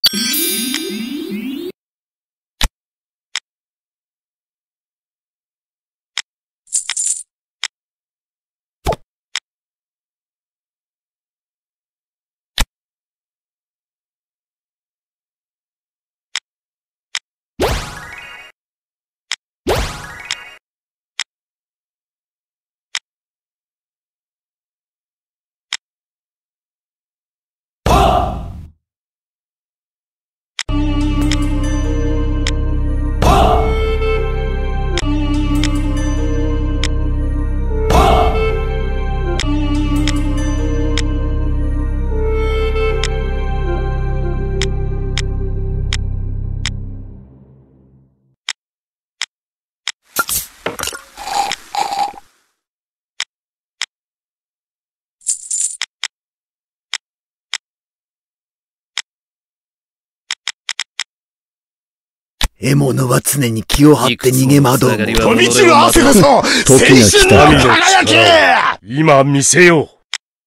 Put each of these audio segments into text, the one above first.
獲物は常に気を張って逃げ惑う。 飛び散る汗こそ青春の輝き。 今見せよう。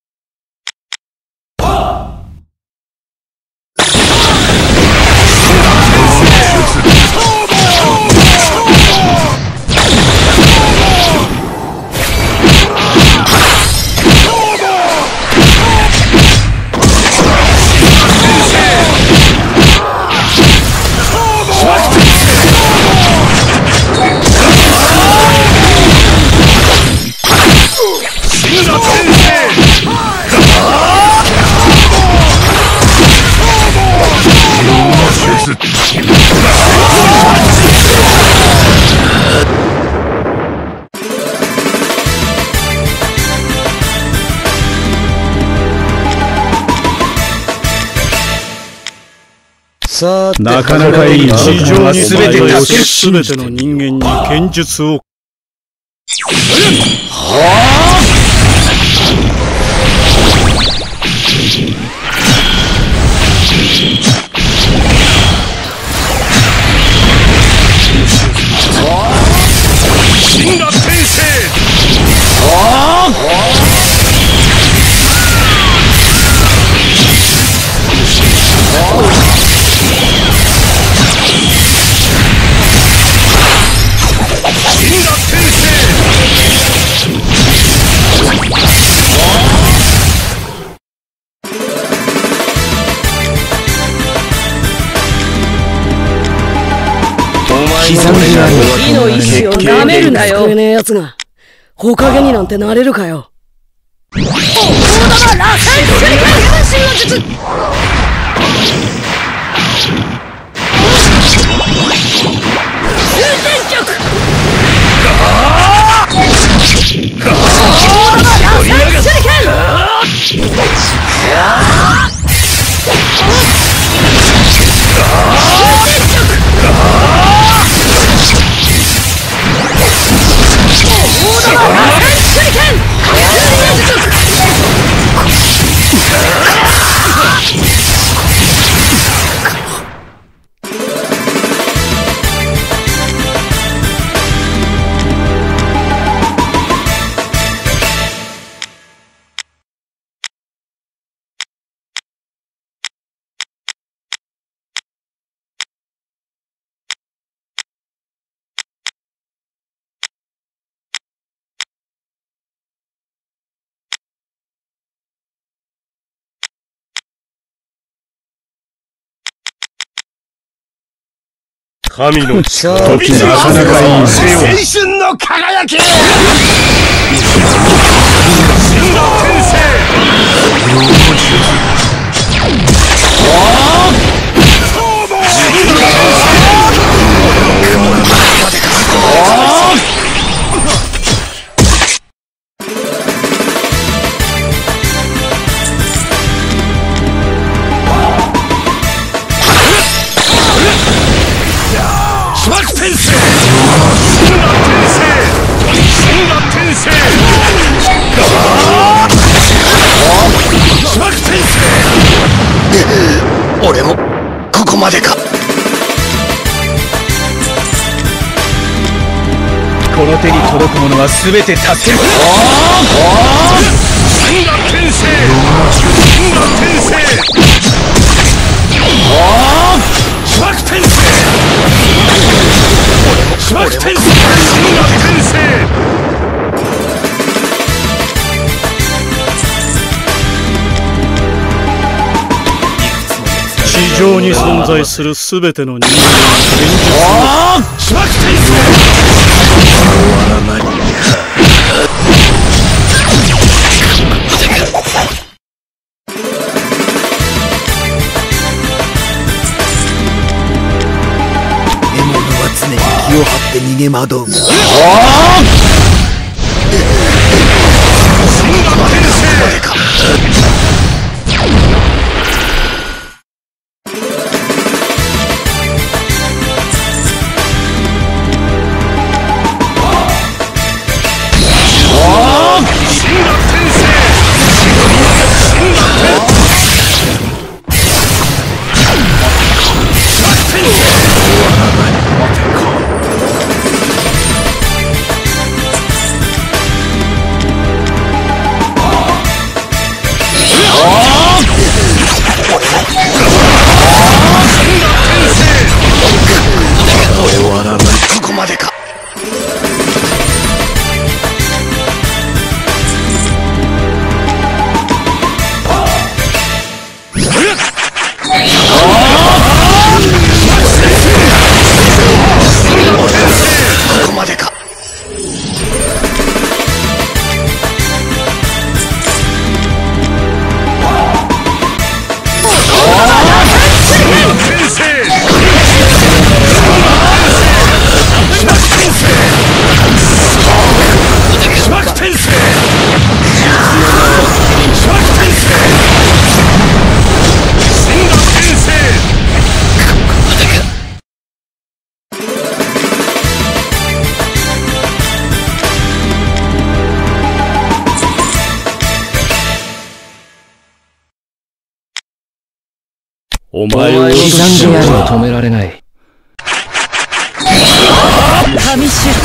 なかなかいいな。 地上に全て助ける。 すべての人間に剣術を。 神羅転生。 火の意志をなめるなよ。食えねえやつが火影になんてなれるかよ。お大玉螺旋手裏分身の術。通天局。大玉螺旋手裏神の力。 時なかなかいいな。 青春の輝き。神羅転生。 俺もここまでか。 この手に届くものは全て助ける。 神羅転生。神羅転生。 地上に存在するすべての人間の現実を獲物は常に気を張って逃げ惑うもの。 お前を刻んでやるの止められない。 神集中。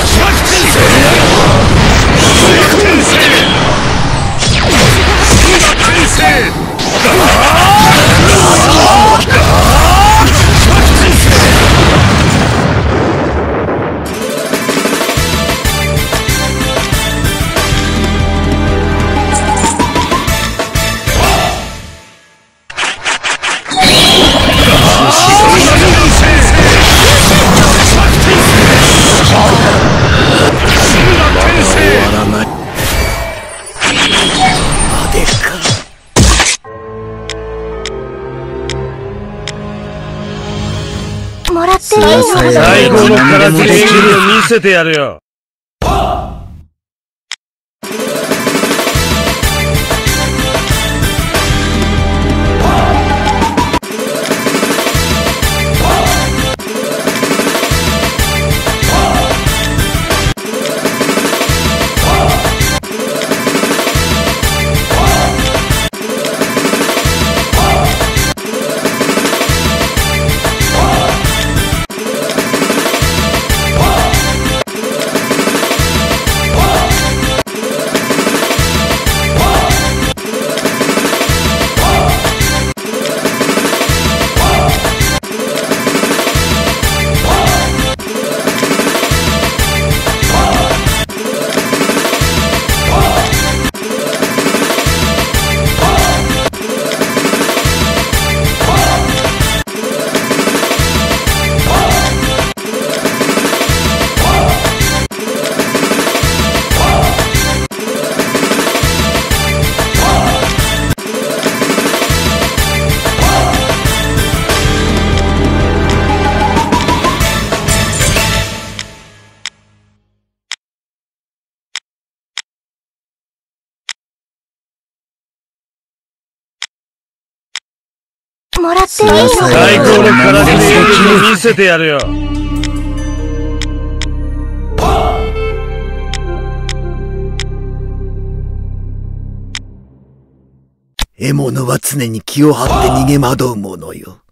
もらっていいの？ 最後の空手演技を見せてやるよ。 もらっていいの？ 最高の空手演技を見せてやるよ。 獲物は常に気を張って逃げ惑うものよ。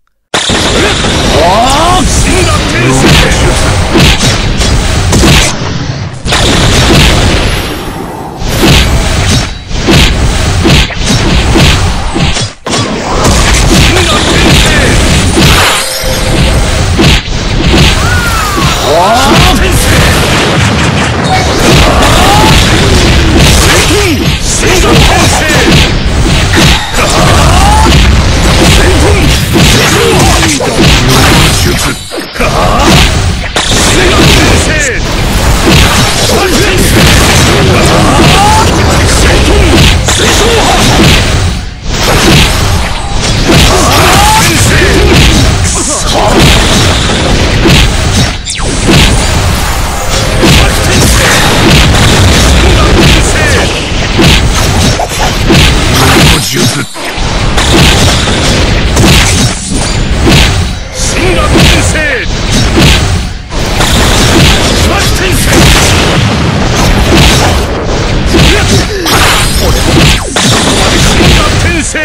術。 神学転生。神学転生。神学転生。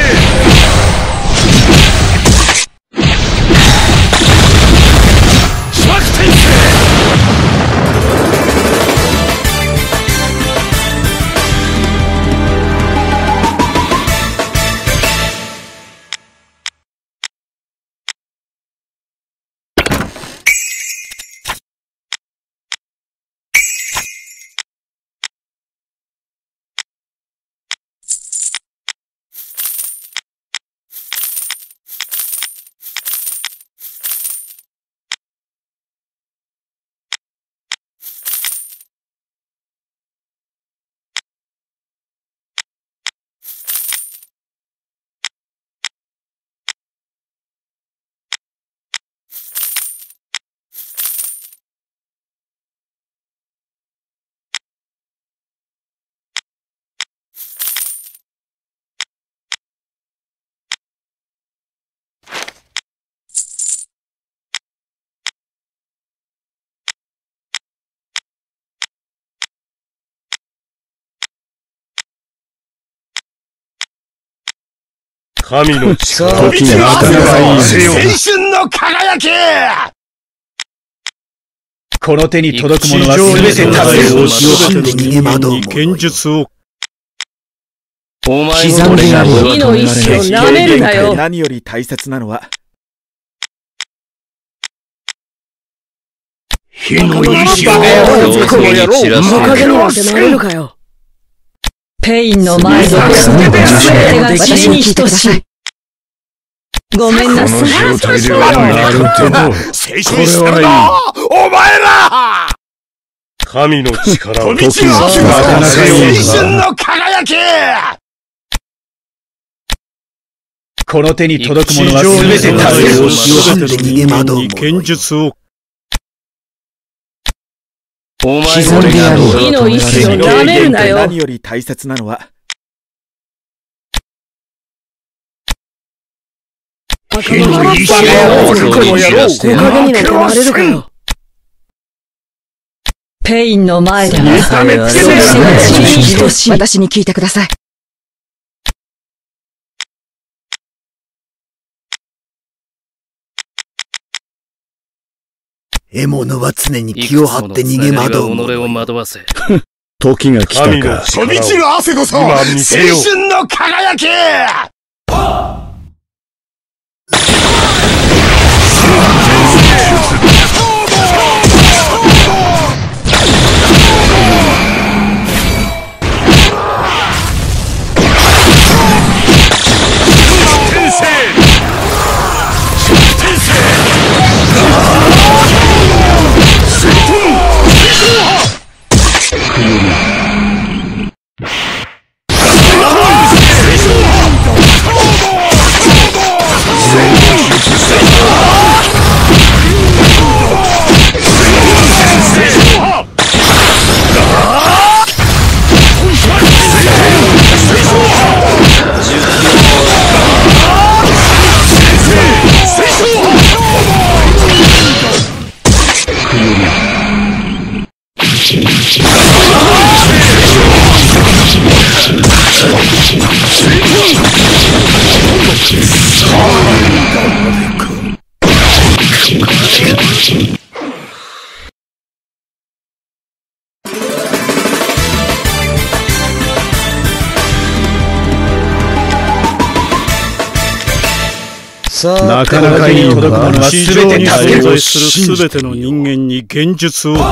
神学転生。神の力。 時が来たのか。青春の輝き。 この手に届くものは全て食べる。 逃げ惑う剣術を。 お前の俺が火の意志を舐めるなよ。 何より大切なのは、 火の意志をこの野郎、面影になんてなれるかよ。ペインの前で全てが死に等しい。ごめんなさい。 この状態ではなるほど。青春したな、お前ら。 神の力を。 飛び散る青春の輝き。 この手に届くものは全て食べる。 逃げ惑う剣術を。 お前火の意志を舐めるなよ。 何より大切なのは、 火の意志をこの野郎、木陰になんてなれるかよ。ペインの前では私に聞いてください。 獲物は常に気を張って逃げ惑う己を惑わせ。 時が来たか。 飛び散る汗こそ青春の輝き。 なかなかいい届くものは全て食べる。する全ての人間に現実を。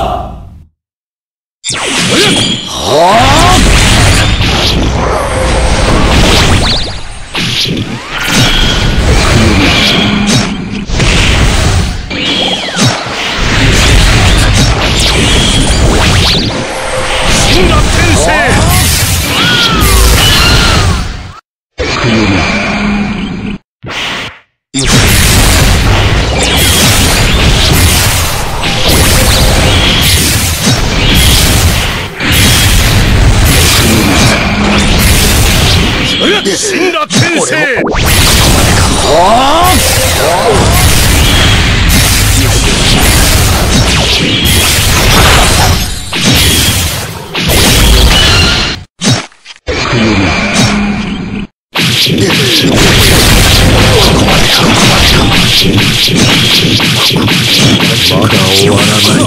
羅転生。 まだ終わらない。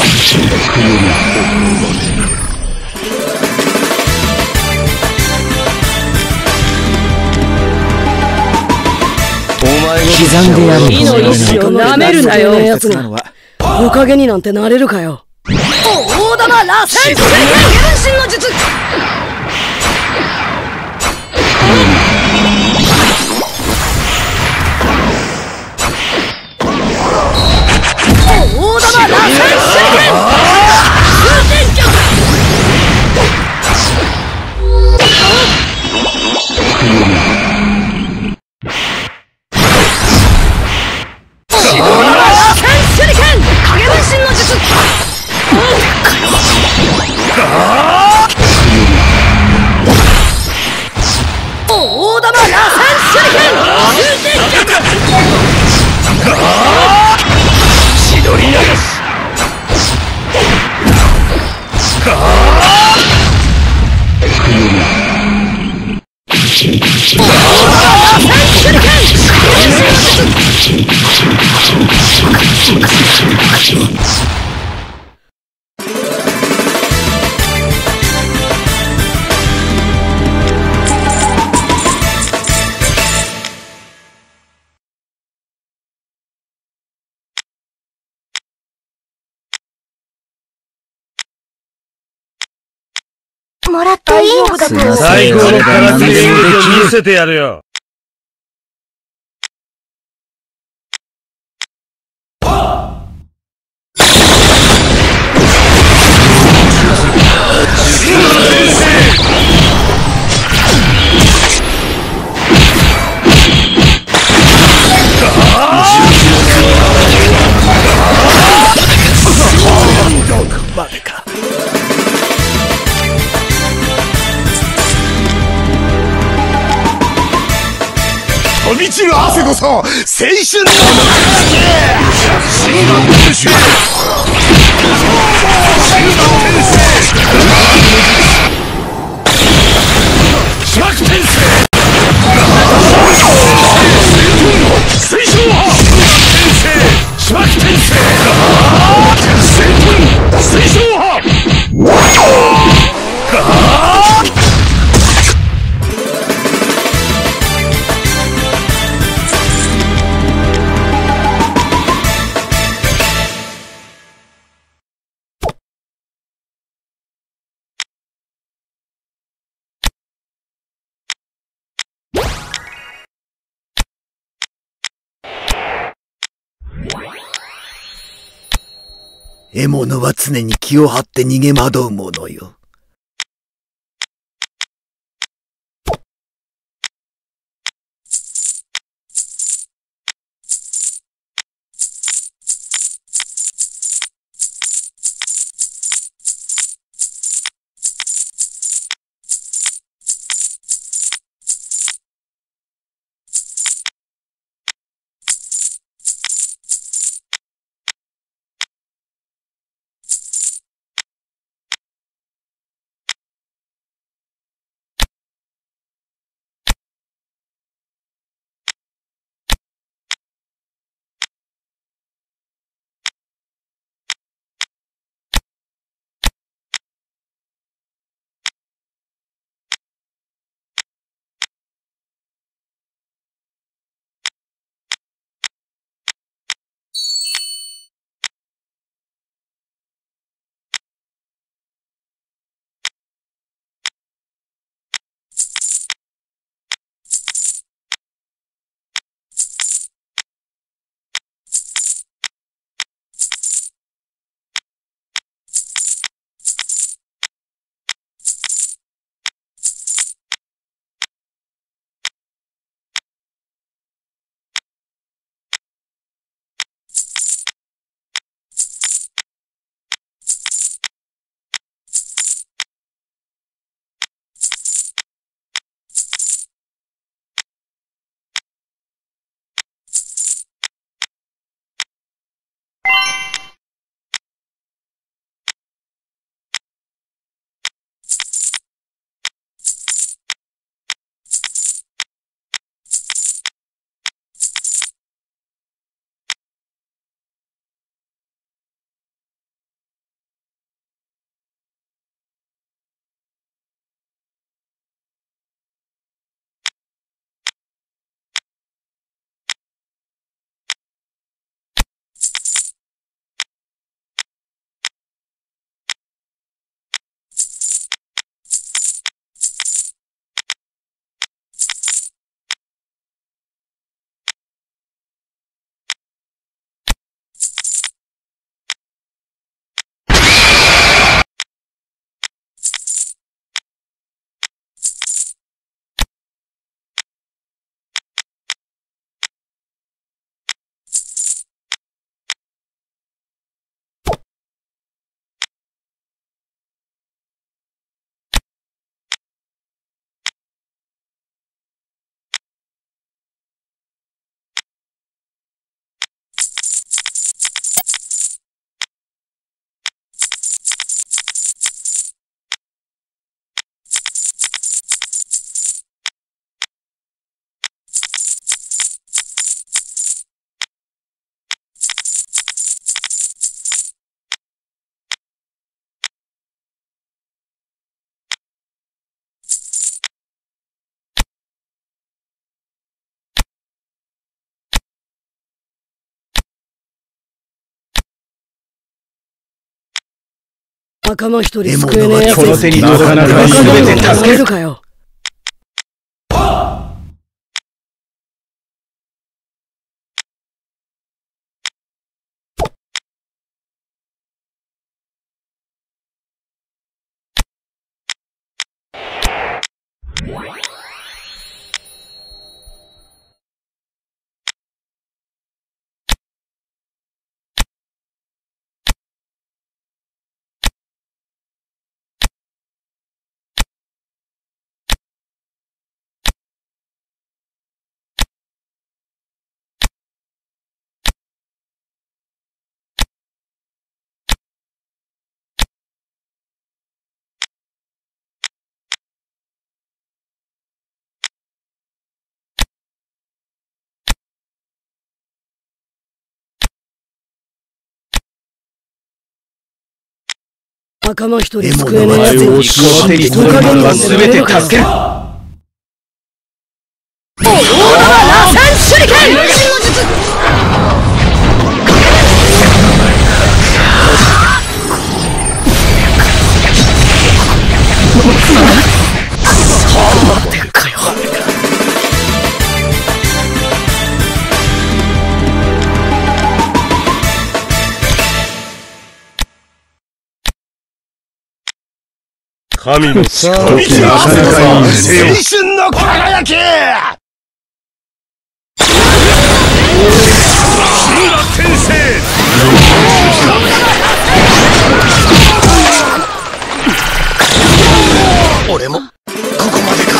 刻んでやる。 火の意志を舐めるなよ。やつが火影になんてなれるかよ。大玉螺旋手裏剣分身の術。大玉螺旋手裏剣通天脚。 もらっていいのかと。 最高の空振り演劇を見せてやるよ。 飛び散る汗こそ青春の新眼天使。四白天生。水晶派。四白天生。水晶派。 獲物は常に気を張って逃げ惑うものよ。 仲間一人救えねえやつこの手になかなか全て助けるかよ。仲間一人救えねえやつこの手に取るものは全て助ける。 大玉螺旋手裏剣。待てかよ。 神の力を青春の輝き。天聖。 俺もここまでか。